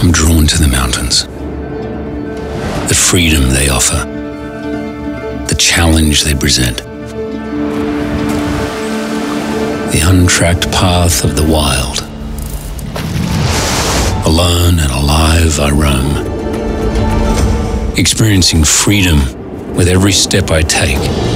I'm drawn to the mountains. The freedom they offer. The challenge they present. The untracked path of the wild. Alone and alive I roam, experiencing freedom with every step I take.